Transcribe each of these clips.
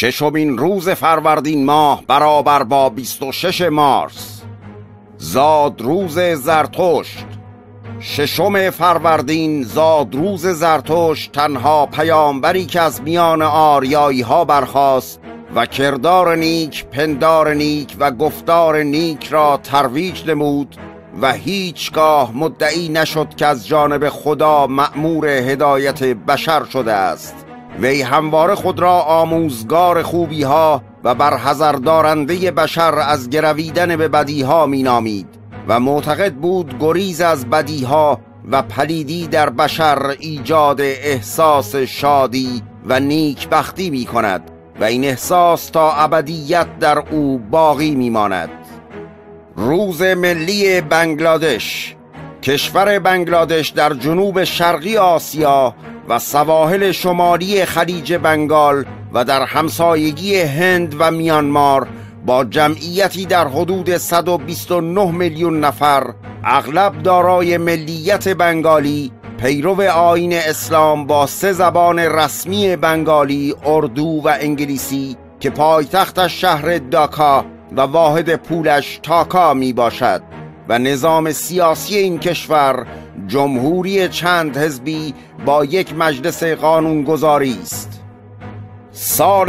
ششمین روز فروردین ماه برابر با 26 مارس زاد روز زرتشت. ششم فروردین زاد روز زرتشت تنها پیامبری که از میان آریایی ها برخاست و کردار نیک، پندار نیک و گفتار نیک را ترویج نمود و هیچگاه مدعی نشد که از جانب خدا مأمور هدایت بشر شده است. وی همواره خود را آموزگار خوبی ها و برحذر دارنده بشر از گرویدن به بدی ها می نامید و معتقد بود گریز از بدی ها و پلیدی در بشر ایجاد احساس شادی و نیکبختی می کند و این احساس تا ابدیت در او باقی می ماند. روز ملی بنگلادش. کشور بنگلادش در جنوب شرقی آسیا و سواحل شمالی خلیج بنگال و در همسایگی هند و میانمار با جمعیتی در حدود 129 میلیون نفر، اغلب دارای ملیت بنگالی، پیرو آیین اسلام با 3 زبان رسمی بنگالی، اردو و انگلیسی که پایتختش شهر داکا و واحد پولش تاکا می باشد و نظام سیاسی این کشور جمهوری چند حزبی با یک مجلس قانونگذاری است. سال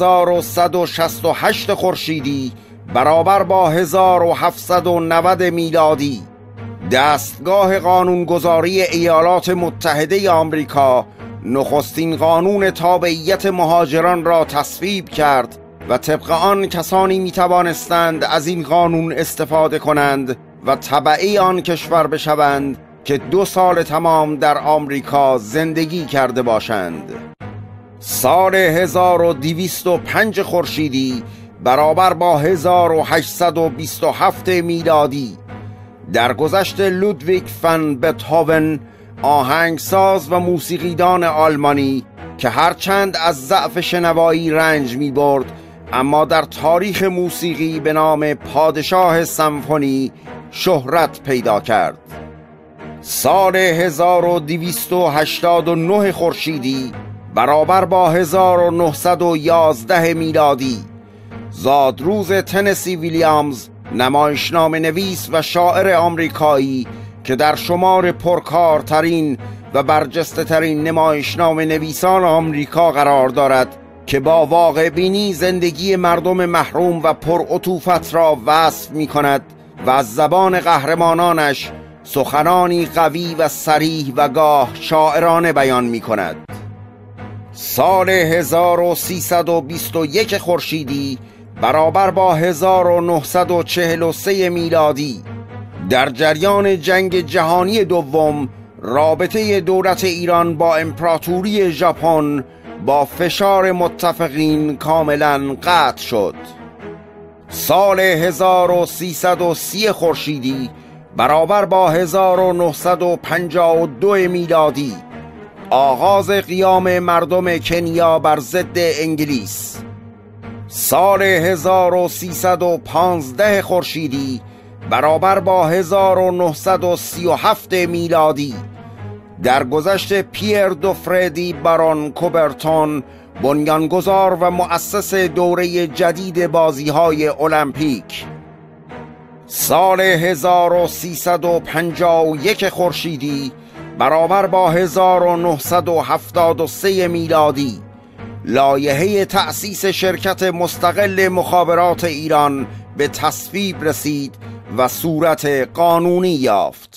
1168 خورشیدی برابر با 1790 میلادی دستگاه قانونگذاری ایالات متحده آمریکا نخستین قانون تابعیت مهاجران را تصویب کرد و طبق آن کسانی می توانستند از این قانون استفاده کنند و تبعی آن کشور بشوند که 2 سال تمام در آمریکا زندگی کرده باشند. سال 1205 خورشیدی برابر با 1827 میلادی درگذشت لودویگ فن بتهوون، آهنگساز و موسیقیدان آلمانی که هرچند از ضعف شنوایی رنج می برد اما در تاریخ موسیقی به نام پادشاه سمفونی شهرت پیدا کرد. سال 1289 خورشیدی برابر با 1911 میلادی زادروز تنسی ویلیامز، نمایشنامه نویس و شاعر آمریکایی که در شمار پرکارترین و برجسته ترین نمایشنامه نویسان آمریکا قرار دارد که با واقع بینی زندگی مردم محروم و پرعطوفت را وصف می کند و از زبان قهرمانانش سخنانی قوی و صریح و گاه شاعرانه بیان می کند. سال 1321 خورشیدی برابر با 1943 میلادی در جریان جنگ جهانی دوم رابطه دولت ایران با امپراتوری ژاپن با فشار متفقین کاملا قطع شد. سال 1330 خورشیدی برابر با 1952 میلادی آغاز قیام مردم کنیا بر ضد انگلیس. سال 1315 خورشیدی برابر با 1937 میلادی درگذشت پیر دو فردی بارون کوبرتون، بنیانگذار و مؤسس دوره جدید بازی‌های المپیک. سال 1351 خورشیدی برابر با 1973 میلادی لایحه تأسیس شرکت مستقل مخابرات ایران به تصویب رسید و صورت قانونی یافت.